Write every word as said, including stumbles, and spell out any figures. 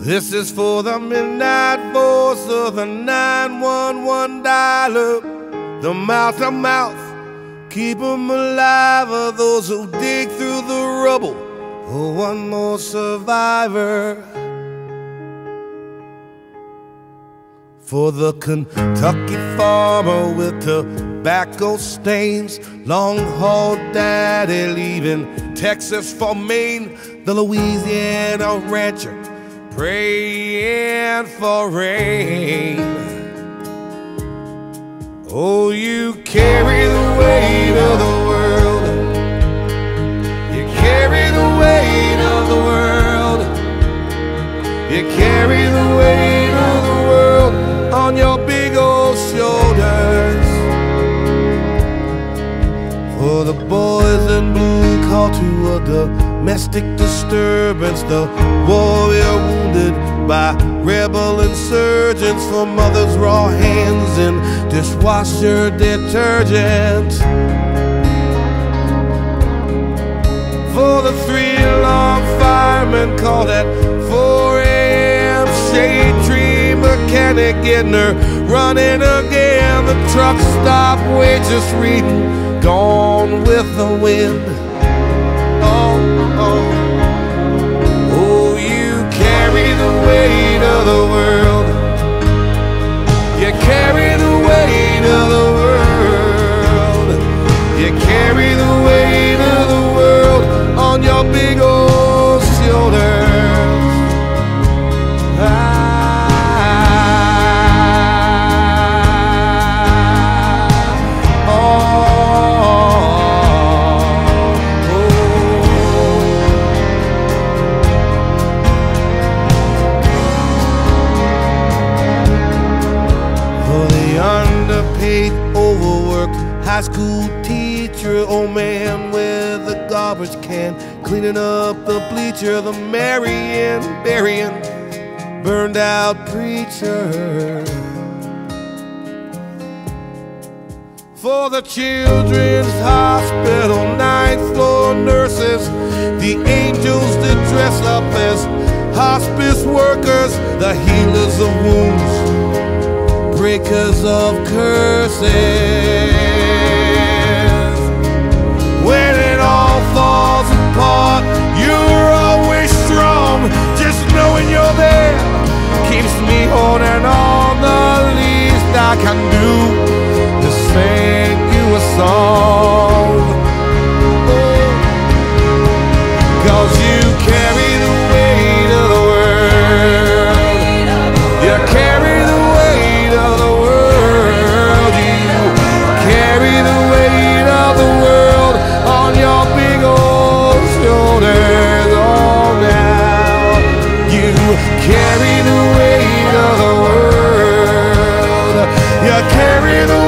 This is for the midnight voice of the nine one one dialer, the mouth to mouth, keep 'em alive, of those who dig through the rubble for one more survivor. For the Kentucky farmer with tobacco stains, long-haul daddy leaving Texas for Maine, the Louisiana rancher praying for rain. Oh, you carry the weight of the world. You carry the weight of the world. You carry the weight of the world on your big old shoulders. For the boys in blue caught to a domestic disturbance, the warrior wounded by rebel insurgents, for mothers' raw hands and dishwasher detergent. For the three alarm firemen called at four A M shade tree mechanic getting her running again. The truck stop waitress reading Gone with the Wind. Oh, oh, oh, you carry the weight of the world. You carry the weight of the world. You carry the weight of the world on your big old shoulders. Ah. Overworked high school teacher, old man with a garbage can, cleaning up the bleacher, the marrying, burying, burned out preacher. For the children's hospital ninth floor nurses, the angels that dress up as hospice workers, the healers of wounds, breakers of curses. When it all falls apart, you're always strong. Just knowing you're there keeps me holding on. The least I can do is sing you a song. Oh, 'cause you carry the weight of the world. You carry the weight of the world. You carry the weight of the world on your big old shoulders. Oh, now you carry the weight of the world. You carry the